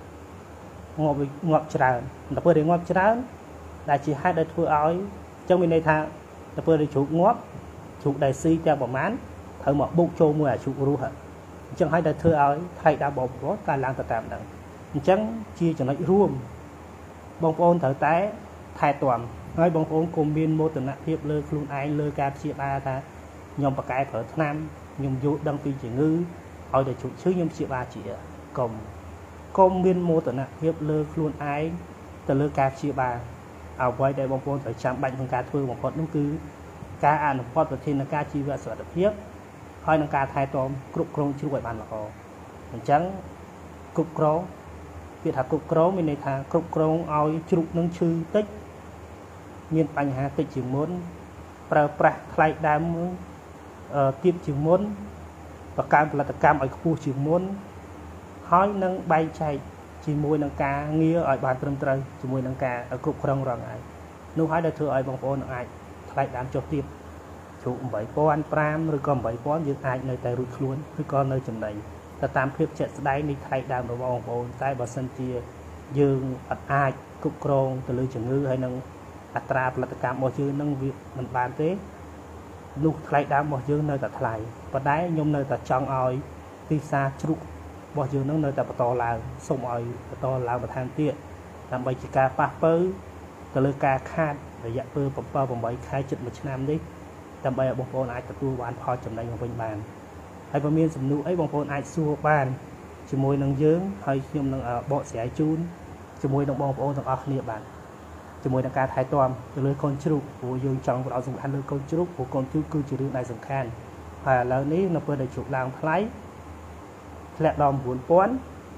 Speaker 1: ngọt tràn tập vừa để ngọt tràn là chỉ hai đợt vừa ỏi trong bên này thang tập vừa để chủ ngọt chủ đại si cho bỏ mán thở một bụng trâu mùa chủ ru hả chẳng hay đại thưa ơi thay đã bỏ bó cả làng tập tạm đẳng chẳng chia cho nó ruộng bông ôn thở té thay toàn nói bông ôn cùng biên mô tình hiệp lơ luôn ai lơ ca chia ba ta nhom bạc cái thở nam nhom dụ đăng tin chỉ ngư hỏi để chủ chứ nhom chia ba chỉ cùng công biên mô tình hiệp lơ luôn ai từ lơ ca chia ba ở quay đây bông ôn thở chạm bệnh con cá thưa một con đúng cứ cá ăn một con thì là cá chi và sợ được hiếp hơi năng cá thay tôm cục krong chưa gọi bàn là họ chẳng cục krong việc học cục krong mình này thà cục krong ao chụp nâng chư tích miền bành hà tích chỉ muốn pra thay đam tiếp chỉ muốn và cam là tất cam ở khu chỉ muốn hỏi nâng bay chạy chỉ môi nâng cá nghĩa ở bàn trâm trời chỉ môi nâng cá ở cục krong rằng ai nếu hỏi đã thưa ai bằng phone ai thay đam cho tiếp chủ 7 pon pram rồi còn 7 pon dương ai nơi tại rụt luôn rồi còn nơi chừng này ta tam phiệp chạy đáy đi thay đam đồ bong bồn tay bà sân chia dương ai cục krong từ lưới chừng ngư hay nâng atra là tất cả mọi chữ nâng việc mình bàn thế lúc thay đam mọi dương nơi ta thay và đáy nhôm nơi ta trong oi đi xa chụp mọi dương nâng nơi ta to là sông oi to là một thang tiện làm bài chỉ ca phá phơi từ lưới ca khát để dạy phơi bấm bảy khai chụp một năm đi tầm bè bông phôn ai tập tu bán phò chấm đánh vào bàn hay vào miền sầm nụ ấy bông phôn ai xua bàn chỉ môi nâng dướng hay nhom nâng bọ xẻ chun chỉ môi nâng bông phôn nâng ở địa bàn chỉ môi nâng cá thái toàn từ lưới con chru của dương trong vào dùng ăn lưới con chru của con chú cư chỉ đường này dùng khan và lớn ní nó vừa để chụp làng thái lẹ đòn buồn pón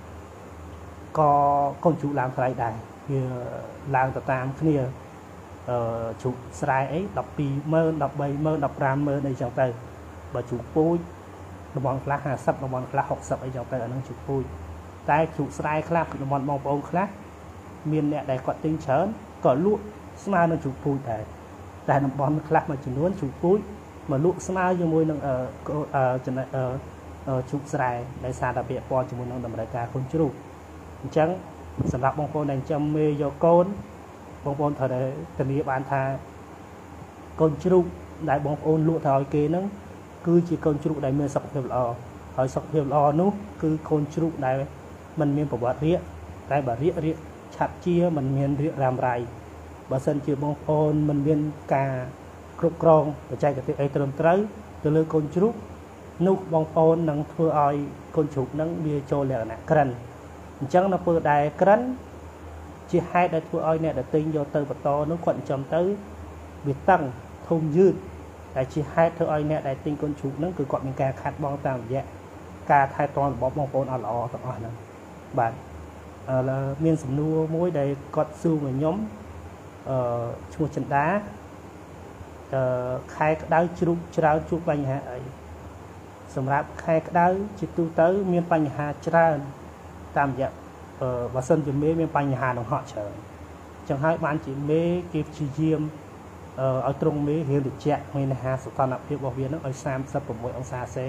Speaker 1: có con chú làm thái đài như làng tập tam kia chủ sai ấy đọc pi mơ đọc bay mơ đọc ram mơ đây trong tay và chủ pui đồng bọn lá hà sập đồng bọn lá học sập ấy trong tay ở nông chủ pui tay chủ sai khác đồng bọn mong bông khác miền nẹt đây còn tinh chớn còn lụa smart nó chủ pui tại đồng bọn khác mà chỉ muốn chủ pui mà lụa smart như môi nông ở trên này chủ sai đại xa đặc biệt po chỉ muốn nông đầm đại ca con chú trắng sản phẩm bông con đành châm mê do con bông ôn thời đấy tình yêu bạn thà con chú đại bông ôn lụa thời kia nó cứ chỉ con chú đại miền sọc hiệp lò hỏi sọc hiệp lò nó cứ con chú đại mình miền của bà riết đại bà riết chặt chia mình miền riết làm rài bà sân chia bông ôn mình miền cà cục krong và chạy cái tiệm ấy từ tới từ lưỡi con chú nút bông ôn nâng thưa oi con chú nâng bia cho lẹ nè cẩn chẳng nó vừa đại cẩn chỉ hai đại thua oi nè để tinh vô từ bờ to nó quận chấm tới việc tăng thông dư តែជាហេតុធ្វើឲ្យអ្នកដែលទិញកូនជ្រូកហ្នឹងគឺគាត់មានការខាត់បងតាមរយៈការថែទាំរបស់បងប្អូនអត់ល្អទាំងអស់ហ្នឹងបាទមានសំណួរមួយដែលគាត់សួរមកខ្ញុំឈ្មោះចិន្តាខែក្តៅជ្រូកច្រើនជួបបញ្ហាអីសម្រាប់ខែក្តៅជាទូទៅមានបញ្ហាច្រើនតាមរយៈបើសិនជាមេមានបញ្ហាដង្ហក់ច្រើនអញ្ចឹងហើយបានជាមេគេព្យាយាមឲ្យត្រង់មេរៀងត្រជាក់មានអាហារសីតុណ្ហភាពរបស់វានឹងឲ្យ36អង្សាសេ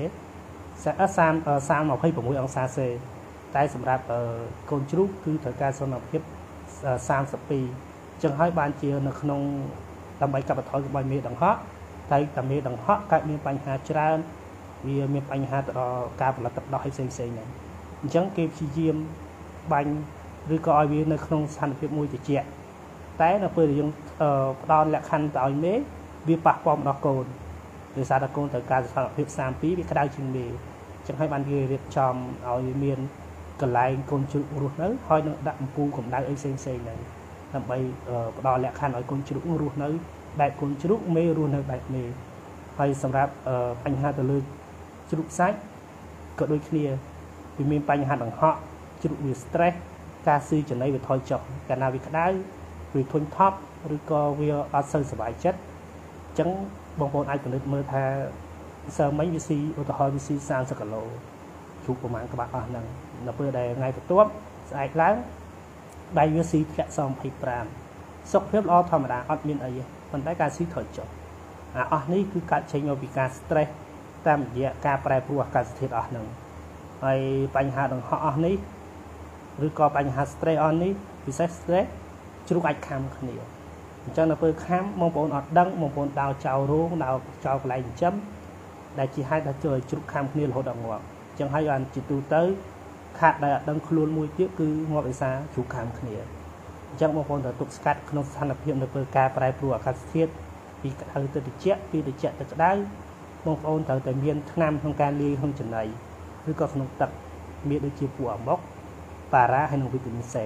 Speaker 1: 26អង្សាសេតែសម្រាប់កូនជ្រូកគឺត្រូវការសីតុណ្ហភាព32អញ្ចឹងហើយបានជានៅក្នុងដើម្បីកាត់បន្ថយកុំឲ្យមេដង្ហក់តែតែមេដង្ហក់កើតមានបញ្ហាច្រើនវាមានបញ្ហាទៅដល់ការផលិតទឹកដោះឲ្យផ្សេងហ្នឹងអញ្ចឹងគេព្យាយាមបាញ់ឬក៏ឲ្យវានៅក្នុងស្ថានភាពមួយត្រជាក់តែនៅពេលយើងផ្ដល់លក្ខខណ្ឌទៅឲ្យមេវាប៉ះពាល់មកដល់កូនដោយសារតែកូនត្រូវការស្ថានភាព32វាក្តៅជាងមេអញ្ចឹងហើយបានគេរៀបចំឲ្យវាមានកន្លែងកូនជ្រូករស់នៅហើយនឹងដាក់អំពូលកម្ដៅអីផ្សេងហ្នឹងដើម្បីផ្ដល់លក្ខខណ្ឌឲ្យកូនជ្រូករស់នៅបែបកូនជ្រូកមេរស់នៅបែបមេហើយសម្រាប់បញ្ហាទៅលើជ្រូកសាច់ក៏ដូចគ្នាវាមានបញ្ហាដង្ហក់ជ្រូកវា stress ការស៊ីចំណីវាថយចុះកាលណាវាក្តៅវាធុញថប់ឬក៏វាអត់សូវសុខចិត្តអញ្ចឹងបងប្អូនអាចពិនិត្យមើលថាសើមិញវាស៊ីឧទាហរណ៍វាស៊ី30គីឡូជ្រូកប្រហែលក្បាលអស់ហ្នឹងនៅពេលដែលថ្ងៃបន្ទាប់ស្អែកឡើងដៃវាស៊ីធ្លាក់25សុខភាពល្អធម្មតាអត់មានអីទេប៉ុន្តែការស៊ីថយចុះអស់នេះគឺកើតចេញមកពីការ stress តាមរយៈការប្រែប្រួលអាកាសធាតុអស់ហ្នឹងហើយបញ្ហាដង្ហក់អស់នេះឬក៏បញ្ហា stress អស់នេះពិសេស stress ជ្រូកអាចខាំគ្នាអញ្ចឹងនៅពេលខាំបងប្អូនអត់ដឹងបងប្អូនដោចោលរោងដោចោលកន្លែងចិញ្ចឹមដែលជាហេតុថាជួយជ្រូកខាំគ្នារហូតដល់ងាប់អញ្ចឹងហើយបានជាទូទៅខាត់ដែលអត់ដឹងខ្លួនមួយទៀតគឺងាប់ដោយសារជ្រូកខាំគ្នាអញ្ចឹងបងប្អូនត្រូវទុកស្កាត់ក្នុងស្ថានភាពនៅពេលការប្រែប្រួលអាកាសធាតុពីក្តៅទៅត្រជាក់ពីត្រជាក់ទៅក្តៅបងប្អូនត្រូវតែមានថ្នាំក្នុងការលាយក្នុងចំណីឬក៏ក្នុងទឹកមានដូចជាពួកអាម៉ុកប៉ារ៉ាហើយនិងវីតាមីន C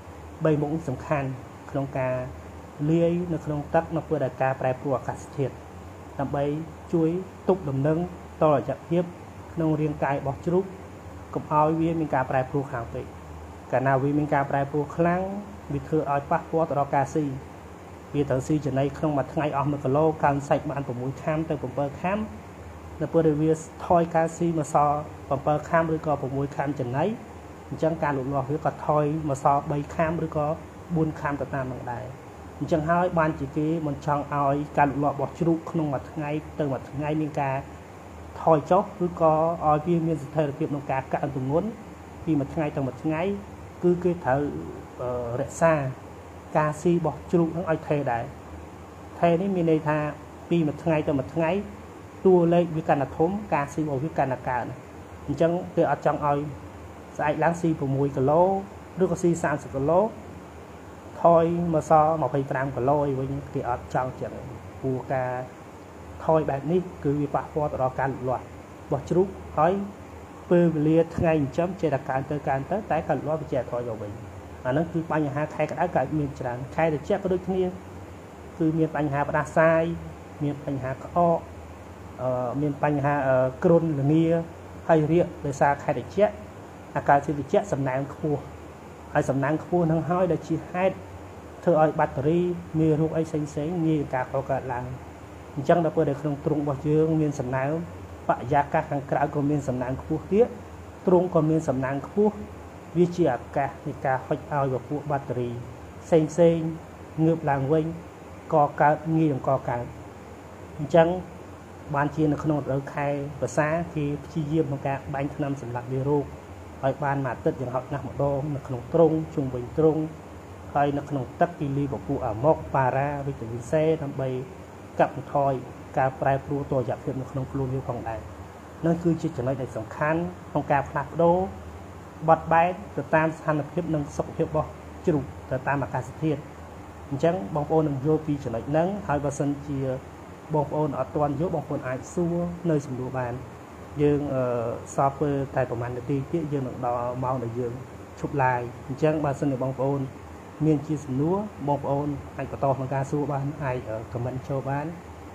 Speaker 1: 3មុខសំខាន់ក្នុងការលាយនៅក្នុងទឹកនៅពេលដែលការប្រែប្រួលអាកាសធាតុដើម្បីជួយទប់លំនឹងតរយៈភាពក្នុងរាងកាយរបស់ជ្រូកកុំឲ្យវាមានការប្រែប្រួលខ្លាំងពេកកាលណាវាមានការប្រែប្រួលខ្លាំងវាធ្វើឲ្យប៉ះពាល់ទៅដល់ការស៊ីវាត្រូវស៊ីចំណីក្នុងមួយថ្ងៃអស់1គីឡូកើនសាច់បាន6ខាំទៅ7ខាំនៅពេលដែលវាថយកាល់ស៊ីមកសល់7ខាំឬក៏6ខាំចំណីអញ្ចឹងការលូតលាស់វាក៏ថយមកសល់3ខាំឬក៏4ខាំទៅតាមនឹងដែរអញ្ចឹងហើយបានជាគេមិនចង់ឲ្យការលូតលាស់របស់ជ្រូកក្នុងមួយថ្ងៃទៅមួយថ្ងៃមានការថយចុះឬក៏ឲ្យវាមានស្ថិរភាពក្នុងការកើនទម្ងន់ពីមួយថ្ងៃទៅមួយថ្ងៃគឺគេត្រូវរក្សាការស៊ីរបស់ជ្រូកនឹងឲ្យថេរដែរថេរនេះមានន័យថាពីមួយថ្ងៃទៅមួយថ្ងៃតួលេខវាកាន់តែធំការស៊ីរបស់វាកាន់តែកើនអញ្ចឹងគេអត់ចង់ឲ្យស្អែកឡើងស៊ី6គីឡូឬក៏ស៊ី30គីឡូថយមកសល់25គីឡូអីវិញគេអត់ចង់ចឹងព្រោះការថយបែបនេះគឺវាប៉ះពាល់ទៅដល់ការលូតលាស់របស់ជ្រូកហើយពេលវេលាថ្ងៃចិញ្ចឹមចេះតែកើនទៅតែការលូតលាស់វាចេះថយទៅវិញអាហ្នឹងគឺបញ្ហាខែក្តៅកើតមានច្រើនខែត្រជាក់ក៏ដូចគ្នាគឺមានបញ្ហាផ្ដាសាយមានបញ្ហាក្អកមានបញ្ហាគ្រុនលងាហើយរាកដោយសារខែត្រជាក់អាកាសធាតុត្រជាក់សំណើមខ្ពស់ហើយសំណើមខ្ពស់នឹងហើយដែលជាហេតុធ្វើឲ្យបាក់តេរីមានរោគអីផ្សេងងាយការកកើតឡើងអញ្ចឹងដល់ពេលដែលក្នុងទ្រុងរបស់យើងមានសំណើមបរិយាកាសខាងក្រៅក៏មានសំណើមខ្ពស់ទៀតទ្រុងក៏មានសំណើមខ្ពស់វាជាឱកាសនៃការហុចឲ្យពពួកបាក់តេរីផ្សេងងើបឡើងវិញក៏កើតងាយនឹងកកើតអញ្ចឹងបានជានៅក្នុងរដូវខែវស្សាគេព្យាយាមក្នុងការបាញ់ថ្នាំសម្លាប់មេរោគឲ្យបានមួយអាទិត្យយ៉ាងហោចណាស់ម្ដងនៅក្នុងទ្រុងជុំវិញទ្រុងហើយនៅក្នុងទឹកគេលាយពពួកអាម៉ុកប៉ារ៉ាវីតាមីន C ដើម្បីកាត់បន្ថយការប្រែប្រួលតុល្យភាពនៅក្នុងខ្លួនវាផងដែរនោះគឺជាចំណុចដែលសំខាន់ក្នុងការផ្លាស់ប្ដូរបត់បែនទៅតាមស្ថានភាពនិងសុខភាពរបស់ជ្រូកទៅតាមអាកាសធាតុអញ្ចឹងបងប្អូននឹងយល់ពីចំណុចហ្នឹងហើយបើសិនជាបងប្អូនអត់ទាន់យល់បងប្អូនអាចសួរនៅសំណួរបានយើងសល់ពេលតែប្រហែលនាទីទៀតយើងនឹងដល់ម៉ោងដែលយើងឈប់ live អញ្ចឹងបើសិនជាបងប្អូនមានជាសំណួរបងប្អូនអាចបន្តក្នុងការសួរបានអាច comment ចូលបាន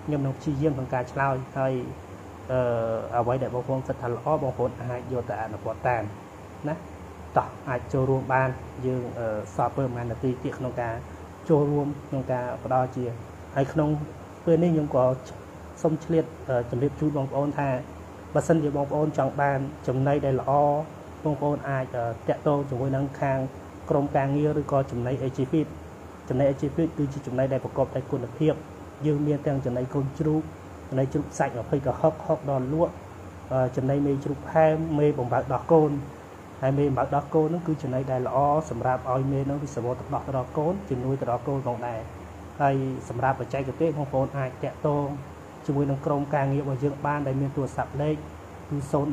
Speaker 1: ខ្ញុំនឹងព្យាយាមក្នុងការឆ្លើយហើយអ្វីដែលបងប្អូនគិតថាល្អបងប្អូនអាចយកទៅអនុវត្តតាមណាតោះអាចចូលរួមបានយើងសល់ពេល1នាទីទៀតក្នុងការចូលរួមក្នុងការផ្ដល់ជាហើយក្នុងពេលនេះខ្ញុំក៏សូមឆ្លៀតជម្រាបជូនបងប្អូនថាបើសិនជាបងប្អូនចង់បានចំណីដែលល្អបងប្អូនអាចតាក់ទងជាមួយនឹងខាងក្រុមការងារឬក៏ចំណី AGFeed ចំណី AGFeed គឺជាចំណីដែលប្រកបដោយគុណភាពយើងមានទាំងចំណីកូនជ្រូកចំណីជ្រូកសាច់20កហុកដល់លក់ចំណីមេជ្រូកផែមមេបំរើកដោះកូនហើយមេបំរើកដោះកូនហ្នឹងគឺចំណីដែលល្អសម្រាប់ឲ្យមេហ្នឹងវាសវត្ថដោះទៅដល់កូនជំនួយទៅដល់កូនផងដែរហើយសម្រាប់បច្ចេកទេសបងប្អូនអាចតាក់ទងជាមួយនឹងក្រុមការងាររបស់យើងបានដែលមានទូរស័ព្ទលេខគឺ016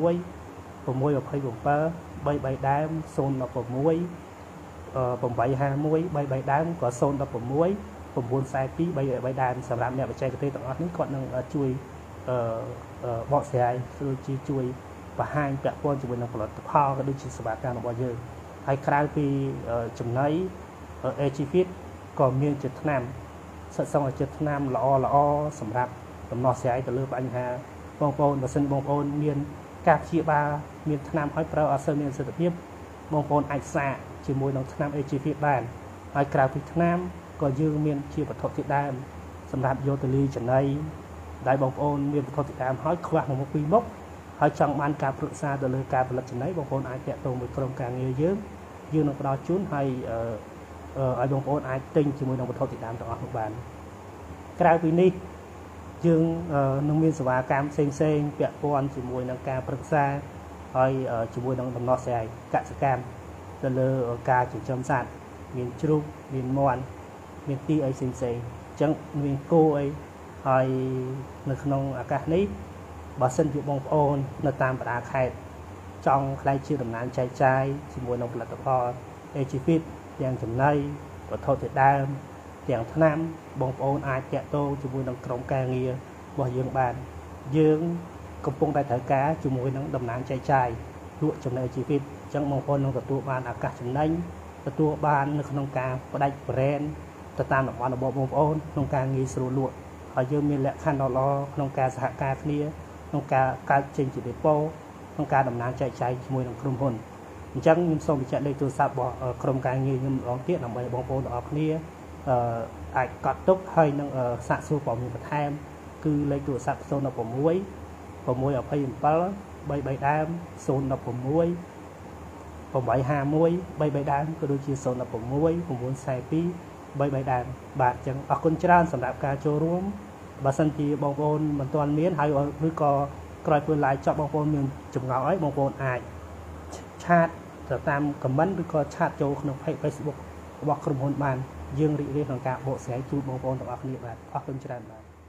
Speaker 1: 627 33ដើម016 851 33ដើមក៏016 942 33ដើមសម្រាប់អ្នកបច្ចេកទេសទាំងអស់នេះគាត់នឹងជួយបកស្រាយឬជួយបង្ហាញពាក់ព័ន្ធជាមួយនឹងផលិតផលក៏ដូចជាសេវាកម្មរបស់យើងហើយក្រៅពីចំណី AGFeed ក៏មានជាថ្នាំសិស្សជាថ្នាំល្អសម្រាប់ដំណោះស្រាយទៅលើបញ្ហាបងប្អូនបើសិនបងប្អូនមានការព្យាបាលមានថ្នាំឲ្យប្រើអត់សូវមានប្រសិទ្ធភាពបងប្អូនអាចសាកជាមួយនឹងថ្នាំ AGFeed បានហើយក្រៅពីថ្នាំក៏យើងមានជាវត្ថុធាតុដើមសម្រាប់យកទៅលាយចំណីដែលបងប្អូនមានវត្ថុធាតុដើមហើយខ្វះមួយមុខពីរមុខហើយចង់បានការប្រឹក្សាទៅលើការផលិតចំណីបងប្អូនអាចតាក់ទងមួយក្រុមការងារយើងនឹងផ្ដល់ជូនហើយឲ្យបងប្អូនអាចទិញជាមួយនឹងវត្ថុធាតុដើមទាំងអស់នោះបានក្រៅពីនេះយើងនឹងមានសេវាកម្មផ្សេងពាក់ព័ន្ធជាមួយនឹងការប្រឹក្សាហើយជាមួយនឹងដំណោះស្រាយកសិកម្មទៅលើការចិញ្ចឹមសត្វមានជ្រូកមានមាន់មានទីអីផ្សេងអញ្ចឹងមានគោអីហើយនៅក្នុងឱកាសនេះបើសិនជាបងប្អូននៅតាមបណ្ដាខេត្តចង់ខ្លាយជាតំណាងចែកចាយជាមួយនឹងផលិតផល AGFeed ទាំងចំណីវត្ថុធាតុដើមទាំងថ្នាំបងប្អូនអាចតាក់ទងជាមួយនឹងក្រុមការងាររបស់យើងបានយើងកំពុងតែត្រូវការជាមួយនឹងតំណាងចែកចាយលក់ចំណី AGFeed អញ្ចឹងបងប្អូននឹងទទួលបានឱកាសចំណេញទទួលបាននៅក្នុងការបដិប្រែនទៅតាមតំបន់របស់បងប្អូនក្នុងការងាយស្រួលលក់ហើយយើងមានលក្ខខណ្ឌល្អក្នុងការសហការគ្នាក្នុងការកើតចេញជាដេប៉ូក្នុងការដំណើរចែកចាយជាមួយនឹងក្រុមហ៊ុនអញ្ចឹងខ្ញុំសូមបញ្ជាក់លេខទូរស័ព្ទរបស់ក្រុមការងារខ្ញុំម្ដងទៀតដើម្បីបងប្អូនទាំងអស់គ្នាអាចកត់ទុកហើយនឹងសាកសួរព័ត៌មានបន្ថែមគឺលេខទូរស័ព្ទ016 627 33ដើម016 851 33ដើមក៏ដូចជា016 942 33ដើមបាទអញ្ចឹងអរគុណច្រើនសម្រាប់ការចូលរួមបើសិនជាបងប្អូនមិនទាន់មានហើយឬក៏ក្រោយពេល live ចប់បងប្អូនមានចម្ងល់អីបងប្អូនអាចឆាតទៅតាម comment ឬក៏ឆាតចូលក្នុង page Facebook របស់ក្រុមហ៊ុនបានយើងរីករាយក្នុងការបកស្រាយជូនបងប្អូនទាំងអស់គ្នាបាទអរគុណច្រើនបាទ